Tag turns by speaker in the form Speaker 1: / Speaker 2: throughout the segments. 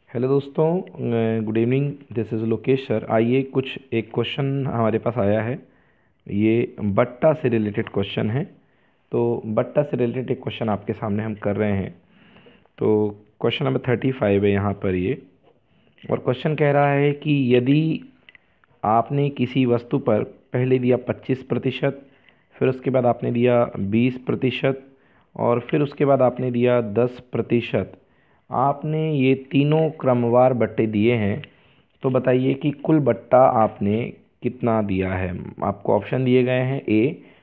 Speaker 1: Hello दोस्तों, good evening. This is Lokesh sir. आइए एक क्वेश्चन हमारे पास आया है। ये बट्टा से रिलेटेड क्वेश्चन है। तो बट्टा से रिलेटेड एक क्वेश्चन आपके सामने हम कर रहे हैं। तो क्वेश्चन नंबर 35 है यहाँ पर ये। और क्वेश्चन कह रहा है कि यदि आपने किसी वस्तु पर पहले दिया 25%, फिर उसके बाद आपने दिया 20% और फिर उसके बाद आपने दिया 10%, आपने ये तीनों क्रमवार बट्टे दिए हैं, तो बताइए कि कुल बट्टा आपने कितना दिया है। आपको ऑप्शन दिए गए हैं: ए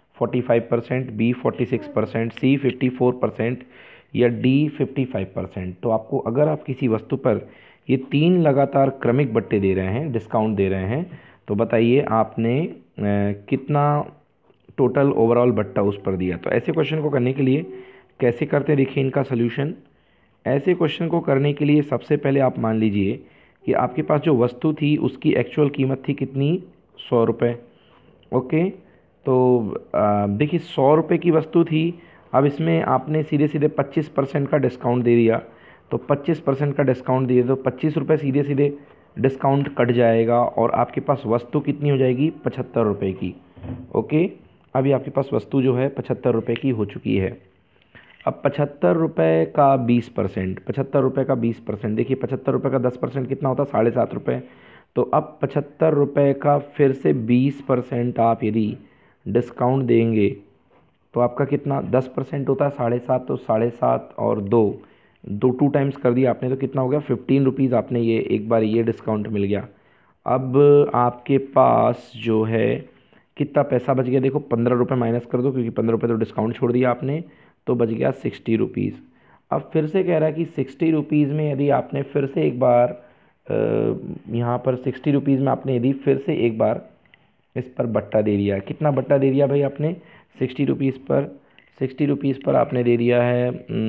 Speaker 1: 45%, बी 46%, सी 54% या डी 55%। तो आपको अगर आप किसी वस्तु पर ये तीन लगातार क्रमिक बट्टे दे रहे हैं, डिस्काउंट दे रहे हैं, तो बताइए आपने कितना टोटल ओवरऑल बट्टा उस पर दिया। तो ऐसे क्वेश्चन को करने के लिए कैसे करते हैं, देखिए इनका सोल्यूशन। ऐसे क्वेश्चन को करने के लिए सबसे पहले आप मान लीजिए कि आपके पास जो वस्तु थी उसकी एक्चुअल कीमत थी कितनी, 100 रुपये। ओके, तो देखिए 100 रुपये की वस्तु थी। अब इसमें आपने सीधे सीधे 25% का डिस्काउंट दे दिया। तो 25% का डिस्काउंट दिए तो 25 रुपये सीधे सीधे डिस्काउंट कट जाएगा और आपके पास वस्तु कितनी हो जाएगी, 75 रुपये की। ओके, अभी आपके पास वस्तु जो है 75 रुपये की हो चुकी है। अब 75 रुपये का 20%, 75 रुपये का 20%, देखिए 75 रुपये का 10% कितना होता है, 7.5 रुपये। तो अब 75 रुपये का फिर से 20% आप यदि डिस्काउंट देंगे तो आपका कितना, 10% होता है 7.5। तो 7.5 और दो टू टाइम्स कर दिया आपने, तो कितना हो गया, 15 रुपीज़ आपने ये एक बार ये डिस्काउंट मिल गया। अब आपके पास जो है कितना पैसा बच गया, देखो 15 रुपये माइनस कर दो क्योंकि 15 रुपये तो डिस्काउंट छोड़ दिया आपने, तो बच गया 60 रुपीज़। अब फिर से कह रहा है कि 60 रुपीज़ में यदि आपने फिर से एक बार यहाँ पर 60 रुपीज़ में आपने यदि फिर से एक बार इस पर बट्टा दे दिया, कितना बट्टा दे दिया भाई आपने, 60 रुपीज़ पर आपने दे दिया है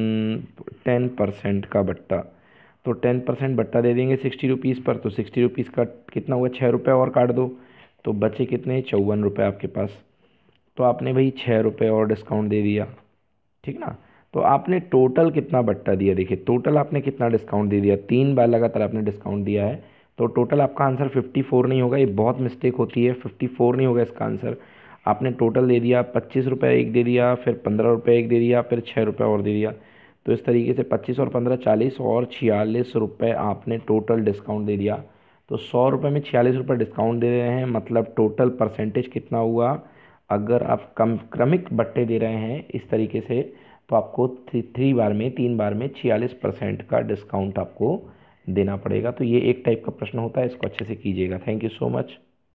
Speaker 1: 10% का बट्टा। तो 10% बट्टा दे देंगे 60 रुपीज़ पर, तो 60 रुपीज़ का कितना हुआ, 6 रुपये और काट दो, तो बचे कितने, 54 रुपये आपके पास। तो आपने भाई 6 रुपये और डिस्काउंट दे दिया, ठीक ना। तो आपने टोटल कितना बट्टा दिया, देखिए टोटल आपने कितना डिस्काउंट दे दिया, 3 बार लगातार आपने डिस्काउंट दिया है। तो टोटल आपका आंसर 54 नहीं होगा, ये बहुत मिस्टेक होती है, 54 नहीं होगा इसका आंसर। आपने टोटल दे दिया 25 रुपये एक दे दिया, फिर 15 रुपये एक दे दिया, फिर 6 रुपये और दे दिया। तो इस तरीके से 25 और 15 40 और 46 रुपये आपने टोटल डिस्काउंट दे दिया। तो 100 रुपये में 46 रुपये डिस्काउंट दे रहे हैं, मतलब टोटल परसेंटेज कितना हुआ। अगर आप कम क्रमिक बट्टे दे रहे हैं इस तरीके से, तो आपको 3 बार में 46% का डिस्काउंट आपको देना पड़ेगा। तो ये एक टाइप का प्रश्न होता है, इसको अच्छे से कीजिएगा। Thank you so much.